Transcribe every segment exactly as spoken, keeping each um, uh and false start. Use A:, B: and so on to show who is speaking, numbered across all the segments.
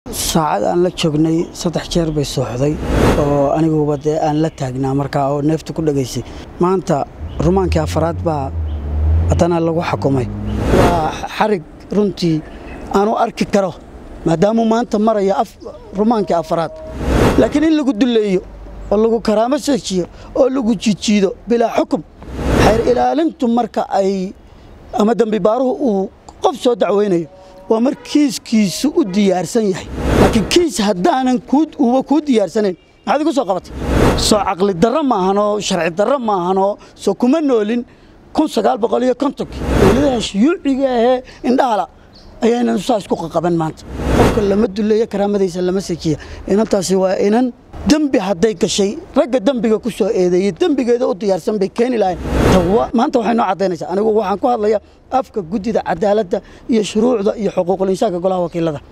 A: saacad aan la joognay saddex jeer bay sooxday oo aniguba dee aan la taagnaa markaa oo neefta ku dhageysay maanta rumaankii afaraad baa haddana lagu xukumay waa xarig runtii aanu arki karo maadaama maanta maraya rumaankii afaraad laakiin in lagu duleeyo oo lagu karaamo seejiyo oo lagu jijiido bilaa xukum xeer ilaalintu marka ay ama dambi baaruhu uu qof soo dacweynayo waa mar kiiskiisu u diyaarsan yahay laakiin kiis haddaanan uba kuu diyaarsanayn maxaad igu soo qabatay soo caqli darro maahanoo sharci darro maahanoo soo kuma noolin kun sagaal boqol iyo kontonkii dowladaha shuyuuciga ahee indhahala ayaynan saas ku qaqaban maanta qofka lama duleeyo karaamadaysa lama sejiya inantaasi waa inan dembi hadday gashay ragga dembiga ku soo eedeeyey dembigeeda u diyaarsan bay keeni lahayn maanta waxay noo caddaynaysaa anigu waxaan ku hadlayaa afka guddida cadaaladda iyo shuruucda iyo xuquuqul insaanka golaha wakiilada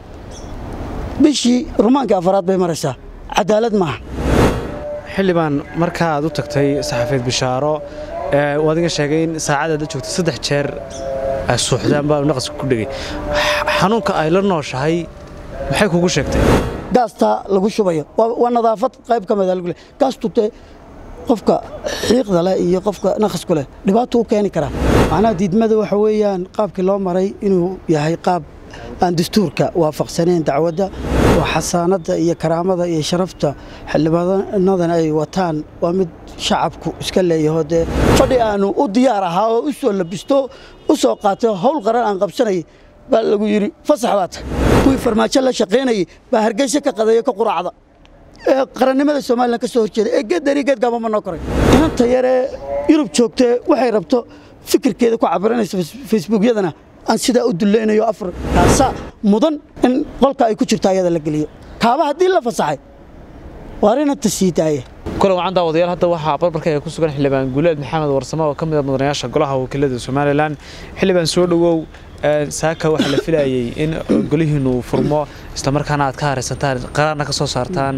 A: bishii rumaankii afaraad bay maraysaa cadaalad maaha
B: xildhibaan markaa aad u tagtay saxafiid bishaaro waad iga sheegay in saacadaad la joogtay saddex jeer ay suuxdaan baa naqaska ku dhegay xanuunka ay la nooshahay maxay kugu sheegtay
A: gaasta lagu shubayo waa nadaafad qayb ka mid ah lagu leeyahay gaastu te qofka xiiqda leh iyo qofka naqasku leh dhibaato u keeni kara macnaha diidmada waxa weeyaan qaabkii loo maray inuu yahay qaab aan dastuurka waafaqsanayn dacwadda waa xasaanadda iyo karaamada iyo sharafta xildhibaanadan ay wataan waa mid shacabku iska leeyaho dee fadhi aanu u diyaar ahaa oo u soo labisto u soo qaatay howl qaran aan qabsanayay baa lagu yidhi fasax baa tahay kuwii farmaajo la shaqaynayay baa hargeysa ka qadeeyo ka quraacda ee qarannimada somalilan ka soo horjeeda ee geddari geedgaaba ma noo koray inanta yaree yurub joogtee waxay rabto fikirkeeda ku cabiranaysa facebookyadana aan sidaa u dulaynayo afar kaasaa mudan in qolka ay ku jirto ayada la geliyo kaaba haddii la fasaxay waa inanta sii daaya
B: kulan wacan daawadayaal hadda waxaa barbarka ay ku sugan xildhibaan guuleed maxamed warsamo oo ka mid ah mudanayaasha golaha wakiilada somalilan xildhibaan soo dhawow saaka waxaa la filayay in golihiinu furmo isla markaana aad ka haraysantaan qaraarna ka soo saartaan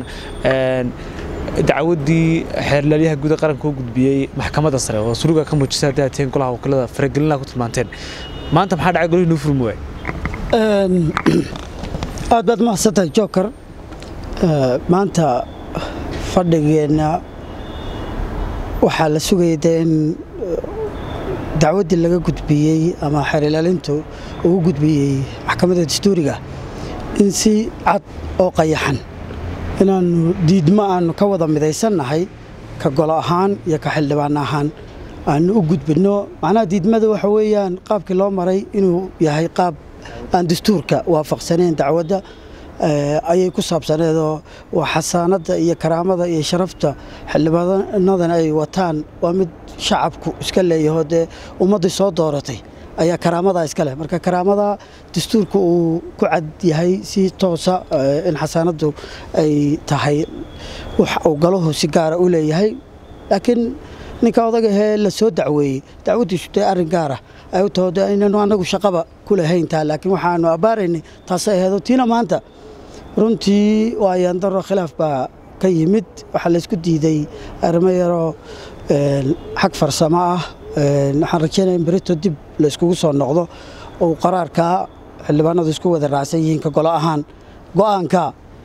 B: dacwaddii xeerlaaliyaha guud ee qaranka u gudbiyey maxkamadda sare oo suruga ka muujisay haddii aad tihiin golaha wakiilada faragelina ku tilmaanteen maanta maxaa dhacay golihiinu furmi waay
A: aad baad mahadsantahay joker maanta fadhigeenna waxaa la sugayay dee in dacwaddii laga gudbiyey ama xeer ilaalintu ugu gudbiyey maxkamadda dastuuriga in si cad oo qayaxan inaannu diidmo aannu ka wada midaysannahay ka golo ahaan iyo ka xildhibaan ahaan aannu u gudbinno macnaha diidmada waxa weeyaan qaabkii loo maray inuu yahay qaab aan dastuurka waafaqsanayn dacwadda ayay ku saabsaneedoo waa xasaanadda iyo karaamada iyo sharafta xildhibaanadan ay wataan waa mid shacabku iska leeyaho dee ummaddii soo dooratay ayaa karaamadaa iska leh marka karaamada dastuurka uu ku cad yahay si toosa in xasaanaddu ay tahay wax uu galuhu si gaara u leeyahay laakiin ninka odagahee la soo dacweeyey dacwaddiisu dee arrin gaara ay u taho dee inaynu annagu shaqaba ku lahayntaa laakiin waxaannu abbaaraynay taasay aheedo tiina maanta runtii waa yaandaro khilaaf baa ka yimid waxaa laysku diiday arrimo yaroo xag farsamo ah waxaan rajaynaya in berito dib layskugu soo noqdo oo qaraarkaa xildhibaanadu isku wada raacsan yihiin ka golo ahaan go'aanka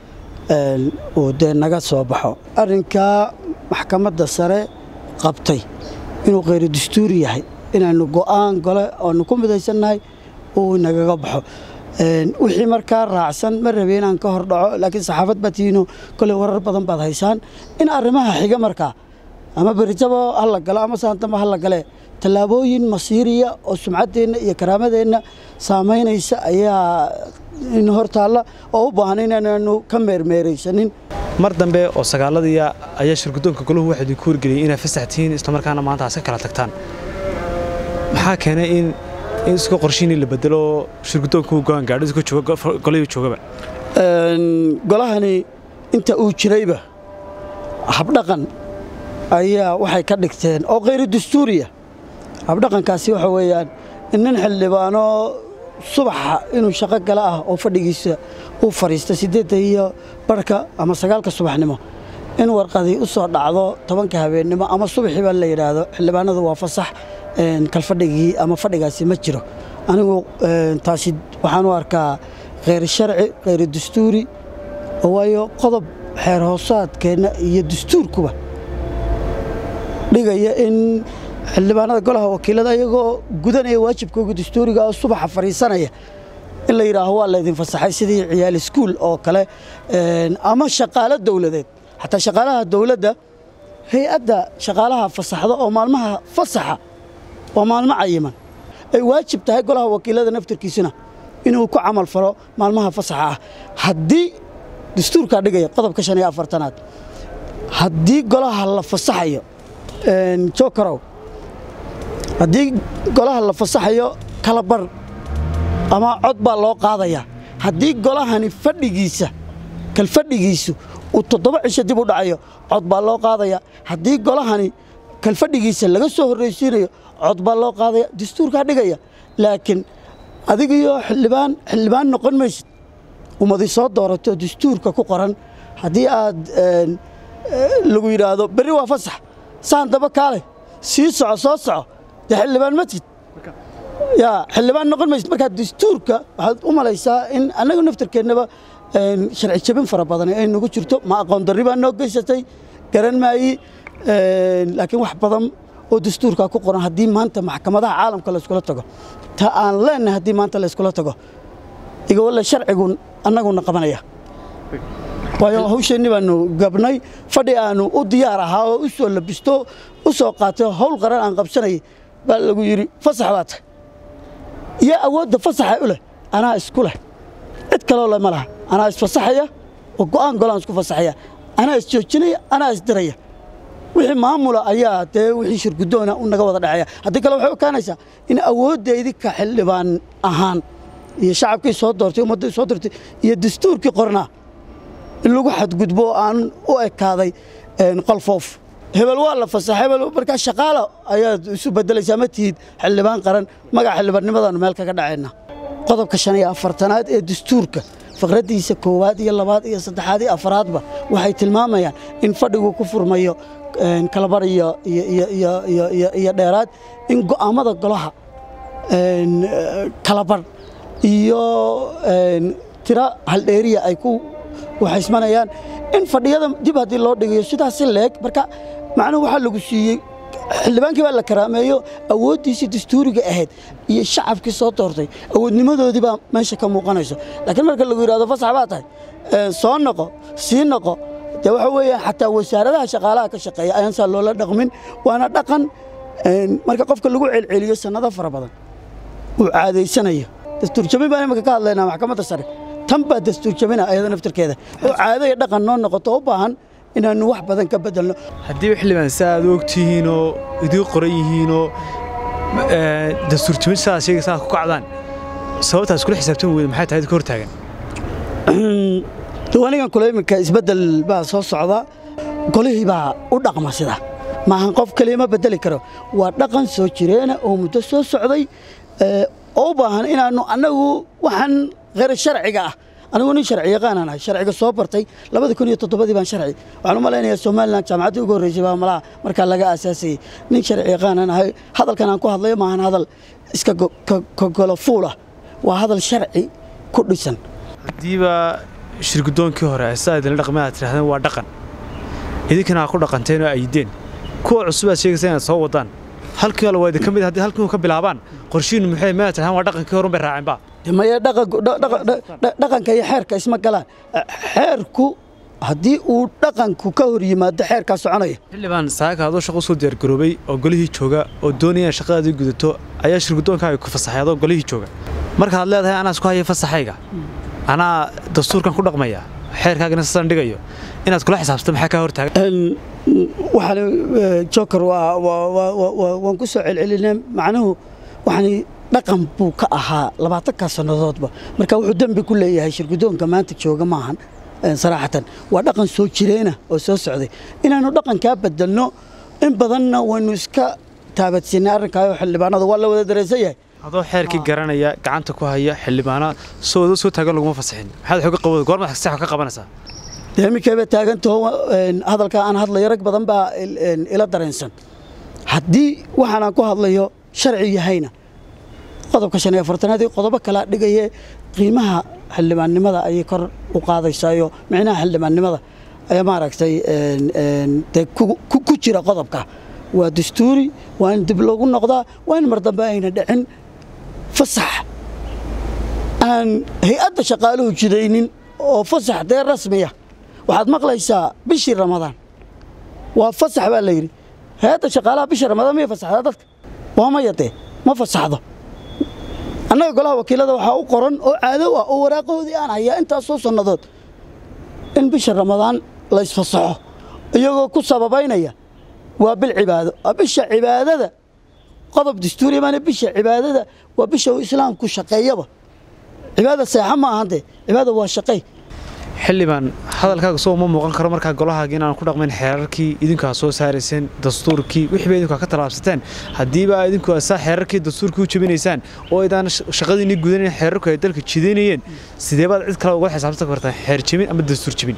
A: uu dee naga soo baxo arrinkaa maxkamadda sare qabtay inuu khayru dastuuri yahay inaannu go'aan gole oonu ku midaysannahay uu nagaga baxo wixii markaa raacsan ma rabe inaan ka hor dhaco laakiin saxaafad baa tihiino koley warar badan baad haysaan in arrimaha xiga markaa ama beritaba ha la galo ama saantama ha la galee tallaabooyin masiiriya oo sumcaddeenna iyo karaamadeenna saamaynaysa ayaa in hor taalla oo u baahan inaanaanu ka meermeeraysanin
B: mar dambe oo sagaaladiiya ayaa shirguddoonka golahu waxaa idinku wargeliyey inaad fasax tihiin islamarkaana maanta aad ka kala tagtaan maxaa keenay in in iska qorshiinii la bedelo shirguddoonku go'aan gaadho iska jooga golihii joogaba
A: golahani inta uu jirayba habdhaqan ayaa waxay ka dhigteen oo khayru dastuuriya habdhaqankaasi waxa weeyaan in nin xildhibaano subaxa inuu shaqo gala ah oo fadhigiisa uu fadhiista siddeedda iyo barhka ama sagaalka subaxnimo in warqadii u soo dhacdo tobanka habeennimo ama subaxii baa la yidhaahdo xildhibaanadu waa fasax kalfadhigii ama fadhigaasi ma jiro anigu taasi waxaan u arkaa غير الشرعي غير الدستوري هو قضب حير هوسات كنا يدستور كوبا لقى إن اللي بعنا قالها وكيل هذا يجو جودنا يواجب كوجو دستوري قال الصبح فريسنا إلا يراه هو الذي فصح سيدي عيال سكول أو كلا أما شغالة الدولة ذات حتى شغالها الدولة ده هي أدى شغالها فصح أو مالمها فصحة ومال معيمة أي واجب تهاي قالها وكيل هذا نفتر كيسنا إنه كو عمل فرو مالمها فصحة هدي دستور كاردقية قضب كشانية أفرتنات هدي قالها الله فصحية شكرا هدي قالها الله فصحية كالبر أما عضبة الله قاضية هدي قالها نفرقيسة كالفرقيسو وتطبع شديد ودعية عضبة الله قاضية هدي قالها كالفرقيسة اللي قصوه الرئيسية عضبة الله قاضية دستور كاردقية لكن هذيك يو حلبان حلبان نقول مش وما ذي صوت دورته دستور كقرن هدي عاد لو يرادو بري وفصح سان دبا كاله سي سو سو سو ده حلبان متد يا حلبان نقول مش marka dastuurka waxaad u malaysaa in anagu naftirkeenaba sharci jabin fara badan ay nagu jirto ma aqoon darriba noo geysatay garan maayi laakiin wax badan oo dastuurka ku qoran hadii maanta maxkamadaha caalamka la isku tago ta aan leenahay hadii maanta la isku tago iga wala sharcigu anagu naqabanaya waayo hawsheeni baanu gabnay fadhi aanu u diyaar ahaa oo u soo labisto u soo qaatay hawl qaran aan qabsanay baa lagu yiri fasaxaad يا أود فصح أوله أنا أسكله أتكلم ولا ملها أنا أسفصحية وقان قلنا أسكو فصحية أنا أسجني أنا أسدرية وحي معمولة آيات وحي شرقدونا ونقوض العيا هذيك لو حكوا كانسا إن أود يديك حلبان أهان يا شعب كي صدرتي ومدة صدرتي يا دستور كي قرنا اللي واحد قدبو عن وإك هذا نقلفوف هبل والله فصح هبل بركة شغالة أياد شو بدل جامتيد حلبان قرن ما قاعد حلبان نمضان مالك كذا عنا قضب كشانية أفرتنات دستورك فقردي سكوات يلا بعض يصدق هذه أفراد به وحي تلمامة يعني إن فرقوا كفر مايو إن كلابر يا يا يا يا يا يا ديرات إن قامض قلها إن كلابر يا إن ترى هالأريا أيكو وحسمنا يعني إن فدي هذا جب هذه اللود يسوي سلك بركة معناه وحلو قصي حلبان كبار الكرامية أود يصير دستوري أهد الشعب كصوت أرضي أود نمده دي بقى ماشي كم مقنعة لكن مركل اللي يراد فصح بعته صانقة سينقة توحوي حتى وسارة شغالة كشقية أنسى الله دقمين وأنا دقن مركل قف كل جوع العليا السنة ذا فربضا وعادي سنة دستور شباب أنا مكان لنا محكمة السرير تنبأ دستور شبابنا أيضا نفتر كذا وعادي دقن نون نقطة بهن إن نوح بدن كبدلنا
B: هدي حلبان ساعد وقتهينو يدي قريهينو دستور شباب ساعة شيء ساعة كقعدان سوتها كل حسابتهم ومحيط هذه كور تاجن
A: تواني كان كله من كإسبدل بقى صوص عضاء كله بقى ودقم سدا ما هنقف كلمة بدل كرو ودقن سوتشرينا ومتسوس عضي أو بهن إن إنه أنه وحن غير الشرعي جاه أنا وني شرعي قانا شرعي صوبرتي لابد يكون يتطبق بان شرعي معلومة لأن الصومال جامعات يقول رجبا ملا مركز لقى أساسي نين شرعي قانا هذا كان أنكو هذا ما هذا إسكا كقولفوله وهذا الشرعي كل سنة
B: ديبا شركدون كهرة السائد اللي رقمات هذا هو دقن إذا كان أقول دقنتين وأيدين كو عصبة شيء سنة صوتان هل كيلو وايد كم هذه هل كيلو كبلعبان قرشين محيمات هذا هو دقن كهرة براعين با
A: ما يدقق دقق دقن كي حرك اسمه قلان حركو هدي ودقن كهري ما دحرك سعنيه
B: اللي بان ساق هذا شخص ودير جروبي أو قليه جوجا أو الدنيا شقة دي جدته أي شركدون كانوا كفصح هذا قليه جوجا مركز هذا هذا أنا سكوا هي فصحيجا أنا دستور كان كل رقمية حرك هذا نصان دقيقة إن كل حساب استم حكى ورتاج
A: وحنا جوكر و و و ونقص علينا معناه وحنا رقم بوك أها لبعتك سنوات با مركب عدم بكل هي شركدون كمان تشوجا معهن صراحة ورقم سوتشرينا وسوس عادي إن أنا رقم كابدلنا إن بدلنا ونسكا تابت سينار كايو حل بعنا والله وده دراسية
B: هذا حركي قرنا يا قعنت كوهية حل بعنا سود سود تقول لهم فصحين هذا حق قوي قرن ما حسح حق قبنا
A: دهمي كيف تاجنت هو هذا الكائن هذا يرك بدن بقى إلى درنسن حدي وحنا كوه هذا يو شرعي هينا قضب كشني فرتنا دي قضب كلا دقيه qiimaha xildhibaannimada ayay kor u qaadaysaayo micnaha xildhibaannimada ayaa maaragtay dee ku jira qodobka waa dastuuri waa in dib loogu noqdaa waa in mar dambe ayna dhicin fasax aan hay-adda shaqaaluhu jidaynin oo fasax dee rasmiya waxaad maqlaysaa bishii ramadaan waa fasax baa la yidhi hay-adda shaqaalaha bishii ramadaan miyay fasaxdaa dadka waa maya dee ma fasaxdo annaga golaha wakiilada waxaa u qoran oo caado ah oo waraaqahoodii aan hayaa intaasoo sannadood in bisha ramadaan la isfasaxo iyagoo ku sababaynaya waa bil cibaado bisha cibaadada qodob dastuuri maana bisha cibaadada waa bisha uu islaamku shaqeeyaba cibaada seexa ma ahan dee cibaada waa shaqey
B: xildhibaan hadalkaaga soo ma muuqan karo markaa golahaaga inaan ku dhaqmayn xeerarkii idinkaa soo saarayseen dastuurkii wixii bay idinku ka talaabsateen haddiiba idinku saa xeerarkii dastuurkii u jebinaysaan oo idaan shaqadiinii gudanayn xeerarku ay dalka jidaynayeen sidee baad cid kale uga xisaabtan kartaan xeer jebin ama dastuur jebin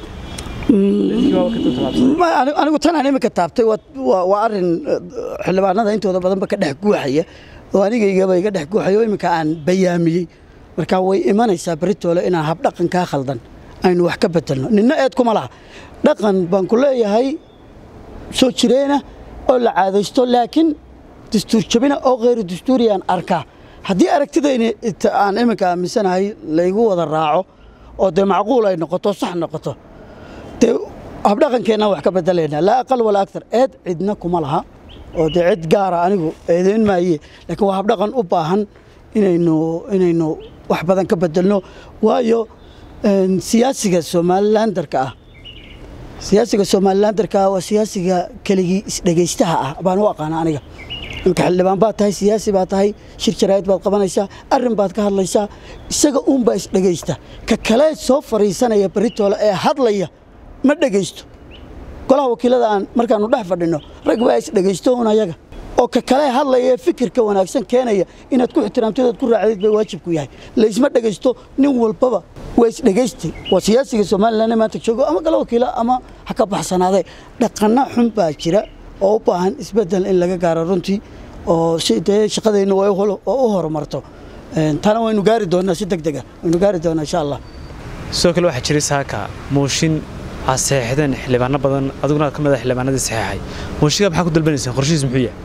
A: anigu tan aan iminka taabtay waa arrin xildhibaanada intooda badanba ka dhex guuxaya oo anigaygaba iga dhex guuxaya oo iminka aan bayaamiyey marka way imanaysaa beritoole inaan habdhaqankaa khaldan aynu wax ka bedelno ninna eed kuma laha dhaqan baan ku leeyahay soo jireena oo la caadaysto laakiin dastuur jabina oo kheyru dastuuriyaan arkaa haddii aragtidayni aan iminka aaminsanahay laygu wada raaco oo dee macquul ay noqoto sax noqoto dee habdhaqankeenna wax ka bedelaynaa laa aqal walaa aktar eed cidna kuma laha oo dee cid gaara anigu eedayn maaye laakiin waa habdhaqan u baahan inaynu inaynu wax badan ka bedelno waayo siyaasiga somalilandarka ah siyaasiga somalilandarka ah waa siyaasiga keligii isdhegaystaha ah baan u aqaana aniga ninka xildhibaan baad tahay siyaasi baad tahay shir jaraa'id baad qabanaysaa arrin baad ka hadlaysaa isaga uunbaa isdhegaysta ka kale soo fariisanaya beritoole ee hadlaya ma dhegaysto golaha wakiilada aan markaanu dhex fadhino rag baa isdhegaysto uun ayaga oo ka kale hadlaya ee fikirka wanaagsan keenaya inaad ku ixtiraamtid ood ku raacdid bay waajibku yahay laysma dhegaysto nin walbaba waa isdhegaystay waa siyaasiga somalilan maanta joogo ama gala wakiila ama ha ka baxsanaadee dhaqanno xun baa jira oo u baahan isbeddel in laga gaaro runtii oo si dee shaqadeenna oo u horumarto tana waynu gaari doonaa si deg dega waynu gaari doonaa insha allah
B: sidoo kale waxaa jiray saaka mooshin aad saxeexdeen xildhibaano badan adiguna aad ka mid ah xildhibaanadii saxeexay mooshinka maxaa ku dalbanayseen qorshihiis muxuu yahay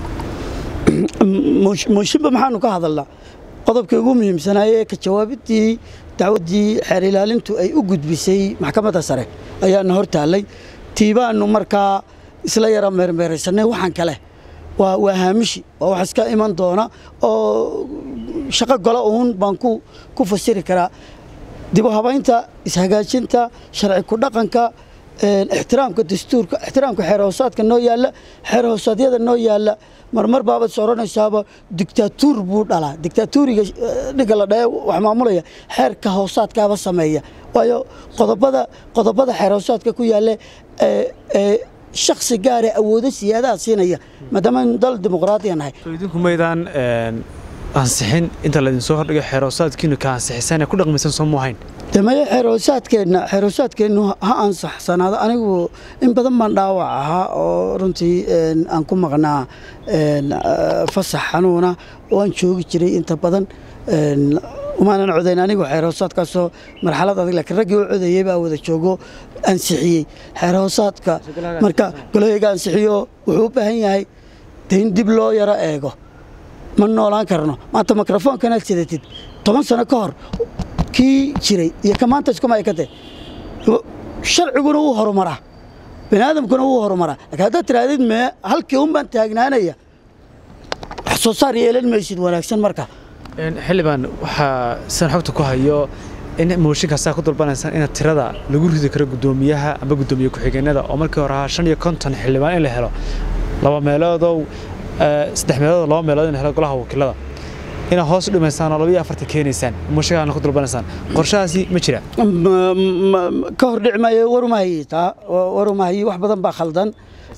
A: mooshinba maxaanu ka hadalnaa qodobkii ugu muhiimsanaayee ka jawaabidii dacwaddii xeer ilaalintu ay u gudbisay maxkamadda sare ayaana hor taallay tiibaanu markaa isla yara meermeeraysanay waxaan kale waa waa haamishi waa wax iska iman doona oo shaqo golo uun baan ku ku fasiri karaa dib u habaynta ishagaajinta sharci ku dhaqanka ixtiraamka dastuurka ixtiraamka xeer hoosaadka noo yaalla xeer hoosaadyada noo yaalla marmar baabad soranaysaaba dictaatuur buu dhalaa dictaatuuriga dhiga la dhae wax maamulaya xeerka hoosaadkaaba sameeya waayo qodobada qodobada xeer hoosaadka ku yaalla ee shakhsi gaare awoodo siyaadaha siinaya maadaama dal dimuqraadiya nahay
B: idinku maydaan ansixin inta la idin soo hordhigay xeer hoosaadkiinu ka ansixisaan ee ku dhaqmaysan soo muuhayn
A: damaye xeer hoosaadkeenna xeer hoosaadkeennu ha ansaxsanaado anigu in badan baan dhaawac ahaa oo runtii aan ku maqnaa fasax xanuuna oo aan joogi jiray inta badan umaanan codayn anigu xeer hoosaadkaasoo marxalad adag laakiin raggii u codayey baa wada joogo ansixiyey xeer hoosaadka marka golahayga ansixiyo wuxuu u baahan yahay de in dib loo yaro eego ma noolaan karno maanta mikrofoonkanaad sidatid toban sano ka hor kii jiray iyo ka maanta iskuma ekate sharciguna wuu horumaraa bani aadamkuna wuu horumaraa laakiin haddaad tirahdid mee halkii un baan taagnaanaya wax soo saar yeelan maysid wanaagsan marka
B: xildhibaan waxaa sidan xogta ku hayo in mooshinkaasaa ku dalbanaysaan in tirada lagu ridi karo guddoomiyaha amba guddoomiye ku-xigeenada oo markii hore ahaa shan iyo konton xildhibaan in la helo laba meeloodow saddex meelood laba meelood in helo golaha wakiilada inaad hoos u dhimaysaan oo laba iyo afartan keenaysaan mooshinkaana ku dalbanaysaan qorshahaasi ma jira
A: ka hor dhici maayo warumahayi taa warumahayi wax badan baa khaldan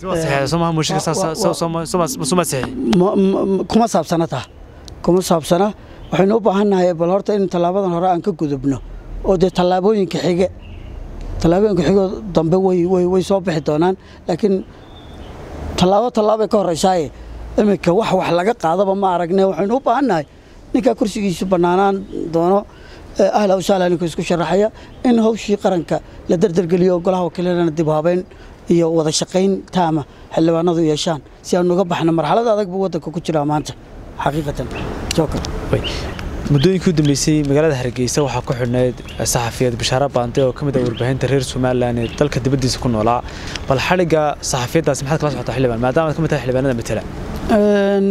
A: kuma saabsana taa kuma saabsana waxaynu u baahannahay bal horta in tallaabadan hore aan ka gudubno oo dee tallaabooyinka xige tallaabooyinka xigoo dambe way way way soo bixi doonaan laakiin tallaabo tallaabay ka horreysaaye iminka wax wax laga qaadaba ma aragne waxaynu u baahannahay ninkaa kursigiisu bannaanaan doono ahla u sahlan ku isku sharaxaya in hawshii qaranka la dardargeliyo golaha wakiilada dib u habeyn iyo wada shaqayn taama xildhibaanadu yeeshaan si aan uga baxno marxalada adag buu wadanka ku jira maanta xaqiiqatan joker
B: muddooyinkii u dambeysay magaalada Hargeysa waxaa ku xidhnayd saxafiyad Bishaara Baante oo kamid ah warbaahinta reer Soomaaliland ee dalka dibadiisa ku noolaa bal xaliga saxafiyadaas maxaad kala socotaa xildhibaan maadaama kamid tahay xildhibaanada matala
A: een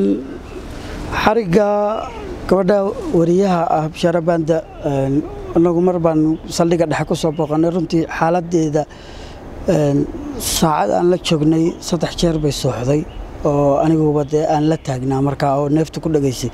A: xariga gabadha wariyaha ah Bishaara Baante anagu mar baan saldhiga dhexe ku soo booqanay runtii xaaladeeda een saacad aan la joognay saddex jeer bay sooxday oo anigu wada aan la taagnaa markaa oo neeftu ku dhageysay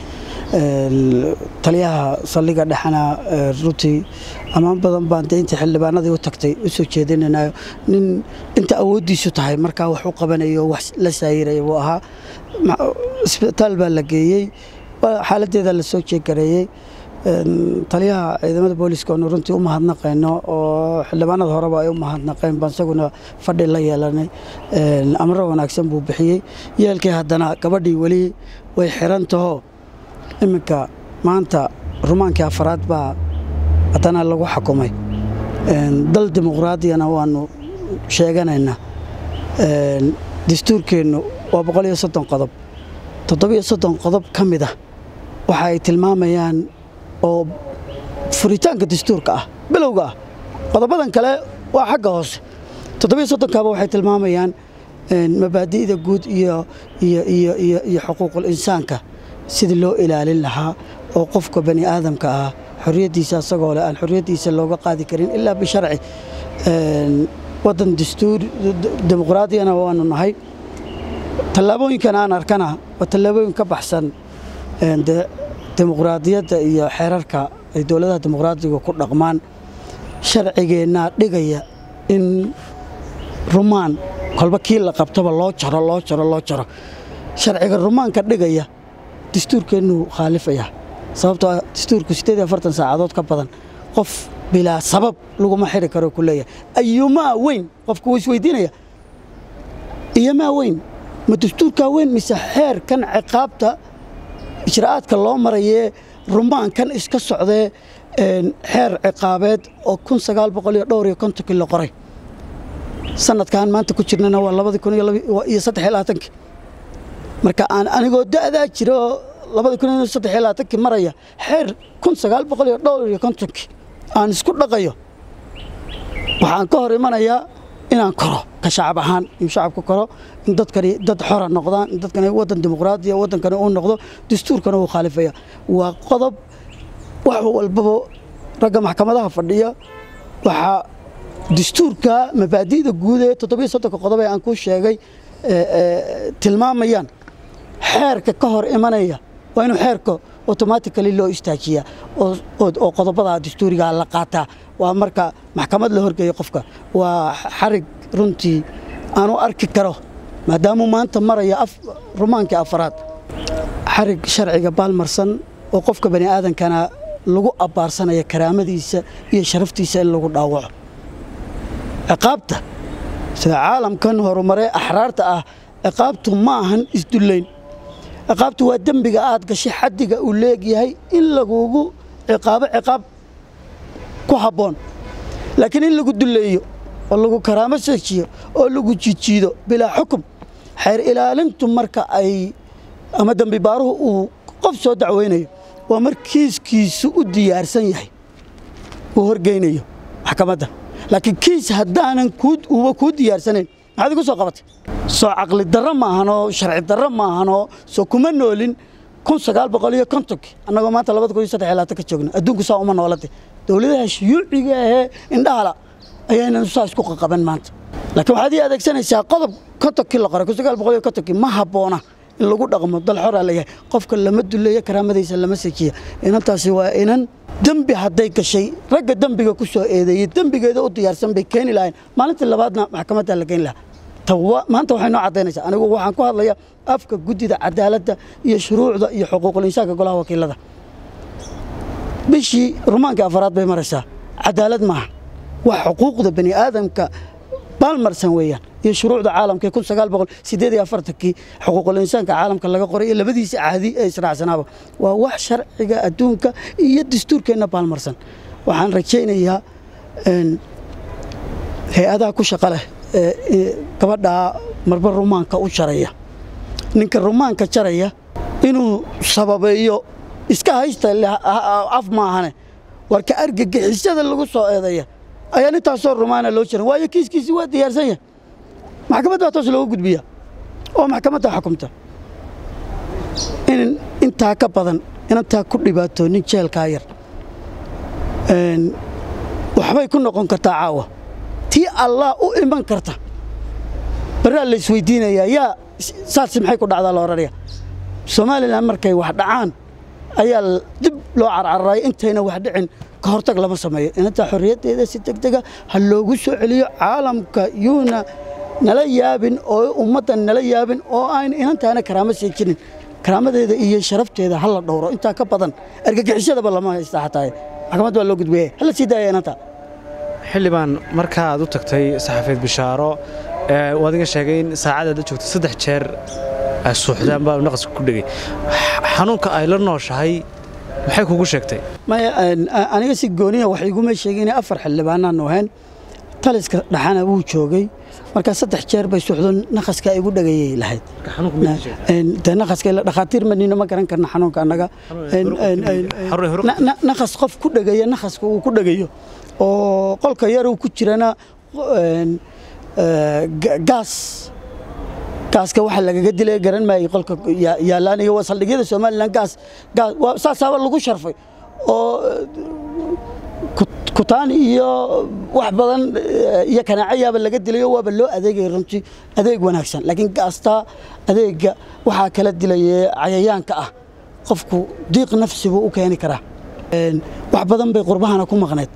A: taliyaha saldhiga dhexana runtii amaan badan baan deynta xildhibaanadii u tagtay u soo jeedinayo nin inta awoodiisu tahay markaa wax u qabanayo wax la saayiray oo ahaa isbitaal baa la geeyay xaaladeeda la soo jeegareeyay taliyaha ciidamada booliska oo runtii u mahadnaqayno oo xildhibaanada horeba ay u mahadnaqeen baan isaguna fadhi la yeelanay amro wanaagsan buu bixiyay yeelkii haddana gabadhii weli way xiran taho iminka maanta rumaankii afraad baa haddana lagu xukumay dal dimuqraadiyana waanu sheeganaynaa dastuurkeennu waa boqol iyo soddon qodob toddobiyo soddon qodob ka mid ah waxa ay tilmaamayaan oo furitaanka dastuurka ah bilowga ah qodobadan kale waa xagga hoose toddobiyo soddon kaaba waxay tilmaamayaan mabaadi'da guud iyo iyo iyo iyo xuquuqul insaanka sidii loo ilaalin lahaa oo qofka bani aadamka ah xorriyadiisa asagoo leh aan xorriyadiisa looga qaadi karin ilaa bisharci wadan dastuur dimuqraadiyana waanu nahay tallaabooyinkan aan arkana waa tallaabooyin ka baxsan dimuqraadiyadda iyo xeerarka ay dowladaha dimuqraadiga ku dhaqmaan sharcigeenna dhigaya in rumaan kolba kii la qabtaba loo jaro loo jaro loo jaro sharciga rumaanka dhigaya dastuurkeennu khaalifaya sababtoo dastuurku siddeed iyo afartan saacadood ka badan qof bilaa sabab laguma xiri karo ku leeyahay ayumaa weyn qofku wuu isweydiinaya iyomaa weyn ma dastuurkaa weyn mise xeerkan ciqaabta ijraa'aadka loo marayee rumaankan iska socdee xeer ciqaabeed oo kun sagaal boqol iyo dhowr iyo kontonkii la qoray sanadkan maanta ku jirnana waa labadii kun iyo saddex iyo labaatankii marka aan anigoo da'daa jiro labadii kun iyo saddex iyo labaatankii maraya xeer kun sagaal boqol iyo dhowr iyo kontonkii aan isku dhaqayo waxaan ka hor imanayaa inaan koro ka shacab ahaan in shacabku koro in dadkani dad xora noqdaan in dadkani wadan dimuqraadiya wadankani uu noqdo dastuurkana uu khaalifaya waa qodob wax walbaba ragga maxkamadaha fadhiya waxa dastuurka mabaadi'da guud ee toddobiyo soddonka qodob ee aan ku sheegay tilmaamayaan xeerka ka hor imanaya waa inuu xeerka automatically loo istaajiyaa oo qodobada dastuuriga la qaataa waa marka maxkamad la horgeeyo qofka waa xarig runtii aanu arki karo maadaama maanta maraya rumaankii afraad xarig sharciga baalmarsan oo qofka bani aadankana lagu abaarsanaya karaamadiisa iyo sharaftiisa in lagu dhaawaco ciqaabta sida caalamkan horumaree axraarta ah ciqaabtu ma ahan isdullayn ciqaabtu waa dembiga aad gashay xaddiga uu leegyahay in lagugu ciqaabo ciqaab ku habboon laakiin in lagu dulleeyo oo lagu karaamo seejiyo oo lagu jijiido bilaa xukum xeer ilaalintu marka ay ama dembi baaruhu uu qof soo dacweynayo waa mar kiiskiisu u diyaarsan yahay uu horgeynayo maxkamadda laakiin kiis haddaanan uba kuu diyaarsanayn maxaad igu soo qabatay soo caqli darro maahanoo sharci darro maahanoo soo kuma noolin kun sagaal boqol iyo kontonkii annagoo maanta labada kun iyo saddex iyo labaatan ka joogna adduunku saa uma noolade dowladaha shuyuuciga ahee indhahala ayaynan saa isku qaqaban maanta laakiin waxaad ii adeegsanaysaa qodob kontonkii la qoray kun sagaal boqol iyo kontonkii ma habboona in lagu dhaqmo dal xoraa leeyahay qofka lama duleeyo karaamadiisa lama sejiya inantaasi waa inan dembi hadday gashay ragga dembiga ku soo eedeeyey dembigeeda u diyaarsan bay keeni lahayn maalintii labaadna maxkamadda la keeni lahaa maanta waxay noo caddaynaysaa anigu waxaan ku hadlayaa afka guddida cadaaladda iyo shuruucda iyo xuquuqul insaanka golaha wakiilada bishii rumaankii afraad bay maraysaa cadaalad maaha wax xuquuqda bani aadamka بالمرسن ويان iyo shuruucda caalamka kun sagaal boqol siddeed iyo afartan xuquuqul insaanka caalamka laga qoray labadiisa caadi ee israacsanaaba waa wax sharciga adduunka iyo dastuurkeena baalmarsan waxaan rajaynayaa in hay'adaha ku shaqo leh gabadha marba rumaanka u jaraya ninka rumaanka jaraya inuu sababeeyo iska haysta af maahane warka argagixisada lagu soo eedeeya ayaa intaasoo rumaana loo jiran waayo kiiskiisii waa diyaarsan yahay maxkamadda waa toos loogu gudbiyaa oo maxkamadda xukumta in intaa ka badan inantaa ku dhibaato nin jeelkaa yar waxbay ku noqon kartaa caawa tii allah u iman karta baraa la isweydiinayaa yaa saasi maxay ku dhacdaa la odhanaya somalilan markay wax dhacaan ayaa dib loo carcararay intayna wax dhicin ka hortag lama sameeyo inta xorriyaddeeda si degdega ha loogu soo celiyo caalamka yuuna nala yaabin oo ummadda nala yaabin oo aan inantaana karaamo sii jirin karaamadeeda iyo sharafteeda ha la dhowro intaa ka badan argagixisadaba lama haysta xataa maxkamadda waa loo gudbiyey hala sii daaya inanta
B: xildhibaan marka aad u tagtay saxafiid bishaaro ee adiga sheegay in saacadaad u joogtay saddex jeer ay suuxdaan baa naqaska ku dhigay xanuunka ay la nooshahay maxay kugu sheegtay
A: maya aniga si gooniya wax iguma sheegin afar xildhibaanaan ahayn taliska dhaxana wuu joogay marka saddex jeer bay suuxdo naqaska ay ugu dhagayay lahayd xanuunka naqaska la dhaqaatiir manina ma garan karna xanuunka anaga naqas qof ku dhagaya naqaska uu ku dhagayo oo qolka yar uu ku jirana gaas gaaska waxa lagaga dilay garan maayay qolka yaalaan iyo wasaldhigyada Soomaaliland gaas gaas saasaaba lagu sharfay oo kutaan iyo wax badan iyo kanaacayaaba laga dilay oo waaba loo adeegay runtii adeeg wanaagsan laakiin gaasta adeega waxa kala dilay cayayaanka ah qofku diiq nafsigu u keeni kara wax badan bay qurbahana ku maqneed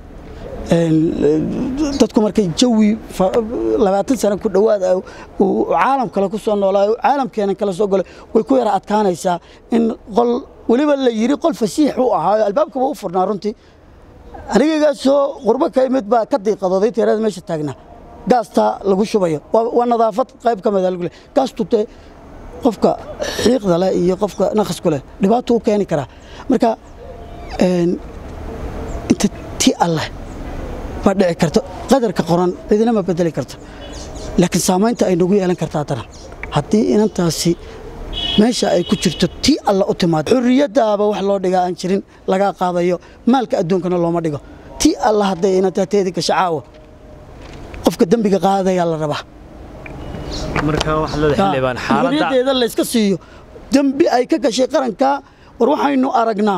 A: dadku markay jawi labaatan sano ku dhawaad oo caalam kale ku soo noolaa caalamkeena kala soo galay way ku yara adkaanaysaa in qol waliba la yiri qol fasiix uu ahaa albaabka uu furnaa runtii aniga soo qurba ka imid baa ka diiqadoday tirada meesha taagna gaasta lagu shubayo waa nadaafad qayb ka mid ah gaastu te qofka xiiqda la iyo qofka naqas kale dhibaato u keeni kara marka een inta ti Allah ba dhici karto qadarka qoran cidina ma bedeli karto laakiin saamaynta ay nagu yeelan kartaa tana haddii inantaasi meesha ay ku jirto tii alla u timaado xurriyadaaba wax loo dhigaa aan jirin laga qaadayo maalka adduunkana looma dhigo tii alla hadday inantaa teedi gasho caawa qofka dembiga qaadaya la rabaa
B: marka wax la xilibaan xaaladda
A: xurriyadeeda la iska siiyo dembi ay ka gashay qaranka war waxaynu aragnaa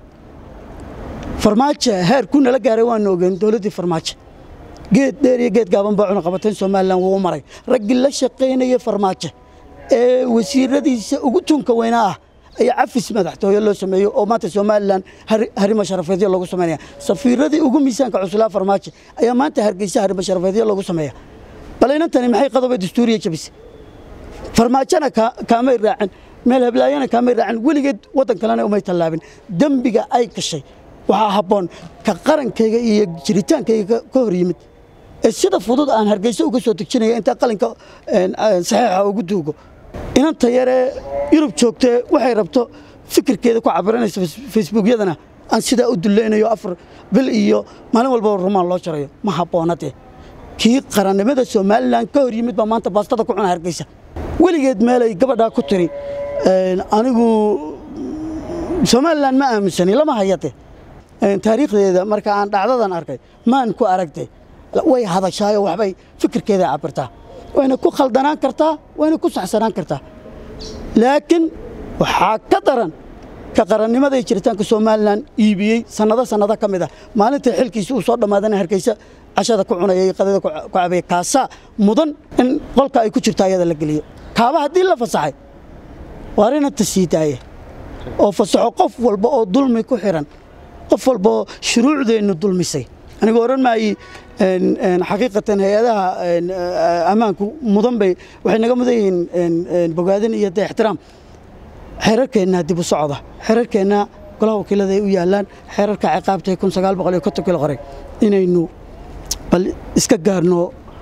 A: farmaajo heer ku nala gaaray waan ogeyn dawladii farmaajo geed dheer iyo geed gaaban baa cuna qabatay Soomaaliland wuu maray rag la shaqeynaya farmaajo ee wasiiradiisa ugu tunka weynaa ah ayaa afis madaxtooyo loo sameeyo oo maanta Soomaaliland harima sharafeedyo lagu sameeyaa safiiradii ugu miisaanka cuslaa farmaajo ayaa maanta hargeysa harima sharafeedyo lagu sameeyaa baleynantani maxay qodobay dastuuriye jabis farmaajana kaamay raacin meel hablaayana kaamay raacin weligeed wadan kalena uma talaabin dambiga ay gashay waxa haboon ka qarankayga iyo jiritaankayga ka hor yimid ee sida fudud aan hargeysa uga soo tagjinaya inta qalinka saxiixa ugu duugo inanta yare Yurub joogtay waxay rabto fikirkeeda ku cabiranaysa Facebook-yadana aan sida u dulleynayo afar bil iyo maalin walba rumaan loo jarayo ma haboonade kii qarannimada Soomaaliland ka hor yimid ba maanta baastada ku cuna hargeysa weligeed meel ay gabadha ku tiri anigu Soomaaliland ma aaminsani lama hayate taariikhdeeda marka aan dhacdadan arkay maan ku aragtay way hadashaay waxbay fikirkeeda cabirtaa wayna ku khaldanaan kartaa wayna ku saxsanaan kartaa laakiin waxa ka daran ka qarannimada iyo jiritaanka Soomaaliland iibiyay sanado sanado kamid ah maalinta xilkiisa uu soo dhamaadana hargeysa cashada ku cunayay qadada ku cabay kaasa mudan in qolka ay ku jirto ayada la geliyo kaaba hadii la fasaxay waarina tasiidaye oo fasaxo qof walba oo dulmi ku xiran qof walba shuruucdeenu dulmisay aniga oran maay een een xaqiiqatan hay'adaha amaanku mudan bay waxay naga mudan yihiin een bogaadin iyo ixtiraam xeerarkeena dib u socda xeerarkeena golaha wakiilada ay u yaalaan xeerarka ciqaabta kun sagaal boqol iyo konton kilo qoray inaynu bal iska gaarno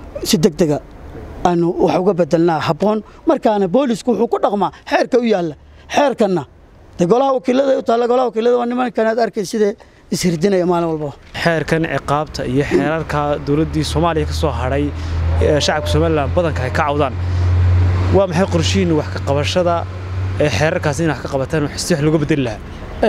A: si degdega aanu wax uga bedelnaa habboon markaana boolisku wuxuu ku dhaqmaa xeerka u yaalla xeerkanna de golaha wakiilada u taalla golaha wakiilada waa nimankan aad arkay sidee ishirdinaya maalin walba
B: xeerkan ciqaabta iyo xeerarka dawladdii Soomaaliya ka soo haray shacabka Soomaaliland badanka ay ka cawdaan waa maxay qorshiin wax ka qabashada ee xeerarkaas in wax ka qabataan wax si wax looga bedel lahaa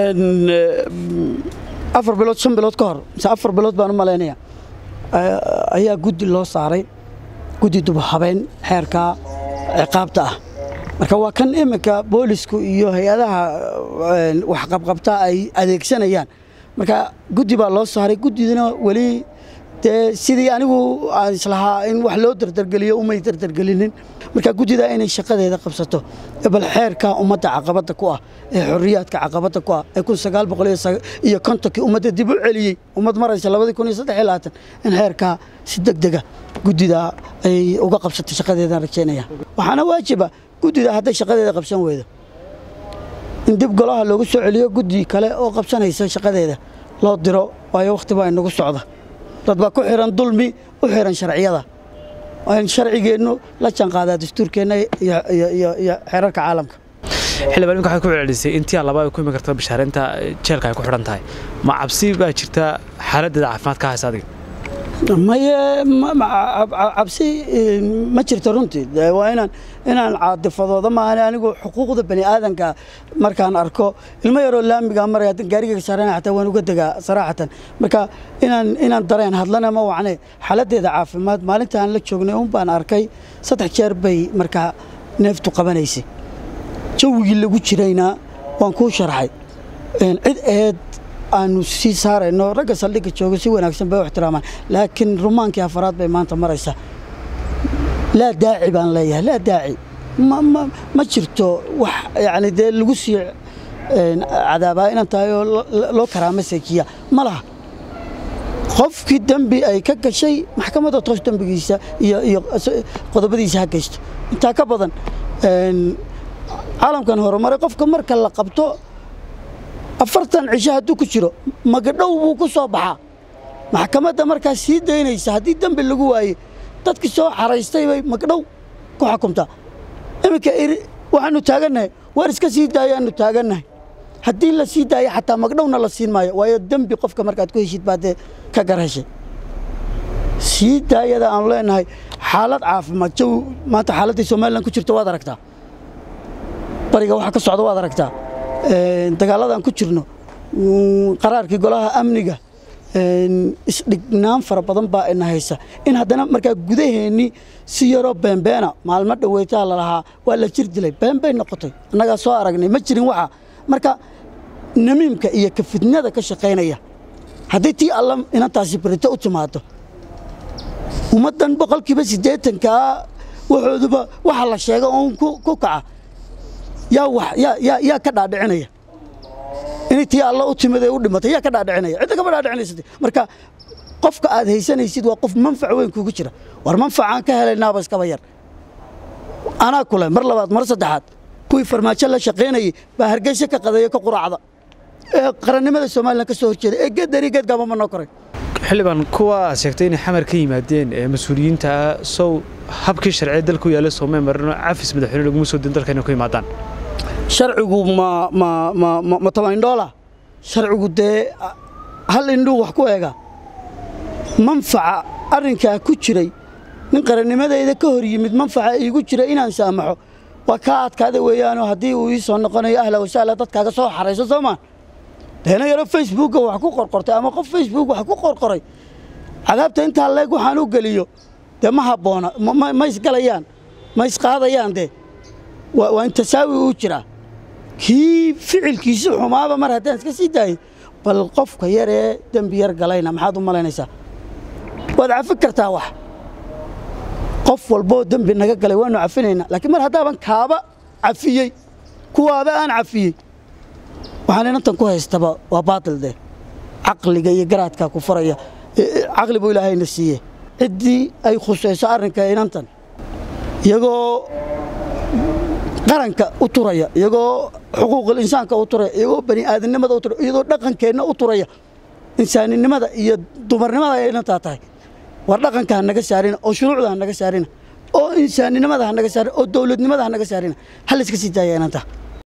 A: afar bilood shan bilood ka hor mise afar bilood baan u maleynayaa ayaa guddi loo saaray guddi dub habeen xeerka ciqaabta ah marka waa kan iminka boolisku iyo hay'adaha wax qabqabta ay adeegsanayaan marka guddi baa loo saaray guddidina wali sidii anigu aan islahaa in wax loo dardargeliyo uma dardargelinin marka guddida inay shaqadeeda qabsato bal xeerka ummadda caqabada ku ah ee xorriyaadka caqabada ku ah ee kun sagaal boqol iyo konton ummadda dib u celiyay ummad maraysa laba kun iyo saddex iyo labaatan in xeerka si degdega guddida ay uga qabsato shaqadeeda rajaynaya waxaana waajiba guddida hadday shaqadeeda qabsan weydo in dib golaha loogu soo celiyo guddi kale oo qabsanaysa shaqadeeda loo diro waayo waqti baa inagu socda dad baa ku xiran dulmi u xiran sharciyada aan sharcigeenu la janqaadaa dastuurkeena iyo iyo iyo xeerarka caalamka
B: xilibaan waxay ku celisay intii laba ay ku imi kartaa bishaarinta jeelka ay ku xiran tahay ma cabsi baa jirta xaaladda caafimaadka haysa adiga
A: ما عبسي ما جرت رنتي وأنا أنا عاطفة ما أنا أنا أقول حقوق البني آدم كا مركان أركو المير ولا مجا مرة جاري كسرنا حتى وأنا قد جا صراحة مركا أنا أنا درين هذلنا ما وعني حالات إذا عاف ما ما أنت أنا لك شغلي هم بان أركي سطح شر بي مركا نفط قبنيسي شو يجي قلت شرينا وانكو شرحي عد عد أنو سي صار إنه رجع صلي كتشوف سوى نفسه بيو احتراما لكن رومان كأفراد بيمان تمرسه لا داعي بان ليه لا داعي ما ما ما شرتو وح يعني ده الوسي عذابه إن أنت لو كرامة سكية ما له خوف كدم بأي كك شيء محكمة تطوش دم بيجيسه ي ي قضاء بديسه هكشت أنت كبضن عالم كان هو مرة قف كمر كلا قبته أفرتن عشاء دوك شرو ما قدوا بوكو صباحا محكمة مركز سيد ديني سهدي دم باللجوء تذكسوا حريستي ما قدوا كو حكمته إما كإير وعنو تاجرنا وارسك سيد دايا إنه تاجرنا هدي لا سيد دايا حتى ما قدوا نلا سين ماي ويدم بقف كمركز كوي شيء بعد كجرهش سيد دايا ده أونلاين هاي حالات عاف ما جو ما تحالات السومال لان كشرت وادركتها طريقة واحد كصعد وادركتها dagaaladaan ku jirno qaraarkii golaha amniga isdhignaan fara badan baa ina haysa in haddana markaa gudaheennii si yaroo beenbeena maalmo dhaweytaa la lahaa waa la jir dilay beenbeen noqotay annagaa soo aragnay ma jirin waxa marka namiimka iyo ka fidnada ka shaqaynaya haddii tii alla inantaasi barito u timaado ummaddan boqolkiiba siddeetankaa waxooduba waxa la sheega oon ku kaca يا وح يا يا يا كذا دعنية إني تي الله أتمنى يقول ما تيا كذا دعنية عندك كذا دعنية سدي مركا قف كأذ هي سنة يصير وقف منفع وين كوكشرة ورمنفع عنك هلا النابس كبير أنا كله مرة بعد مرة صدحات كوي فرماتش الله شقيني بهرجيش كقضية كقرعة قرن ماذا سومال لك سوور كذا إجد دري جد قام من نكره
B: حلبان كوا سكتين حمر كيما دين مسؤولين تا سو habkii sharci dalku yaala Soomaaliya marno cafis madaxweyne lagu soo din dalkayna ku imaadaan
A: sharcigu ma ma ma ma toban dollar sharcigu de hal indhu wax ku eega manfaca arinka ku jiray nin qarannimadayda ka hor yimid manfaca iigu jira inaan saamaxo waa ka adkaada weeyaan hadii uu ii soo noqonayo ahla wasaala dadkaaga soo xareyso Soomaan deena yaro Facebook wax ku qorqortay ama qof Facebook wax ku qorqoray cadaabta inta leeg waxaan u galiyo ده ما هبونا ما ما يسقليان ما يسقاضيان ده وأنت تساوي وجرا كي فعل كيسو ما هذا مرة تانس كسيداي بالقف كيره دم بيرجلينا ما حد ما لنسا وضع فكر تاوح قف والبود دم بينجلي وانه عفينا لكن مرة هذا بن كابا عفيي كوا هذا أنا عفيي وحنا نتنقوه استبا وباطل ده عقلي جاي جرات ككفرية عقلي بقول هاي نسيه عدي أي خصوصية أرنك إنتن يجو قرنك أطرية يجو حقوق الإنسان كأطرية يجو بني آدم نمد أطرية يجو دقن كأنه أطرية إنسان نمد يدمر نمد إنتاتاي war dhaqanka ha naga saarina oo shuruucda ha naga saarina oo insaannimada ha naga saarina oo dowladnimada ha naga saarina hal iska sii daaya inanta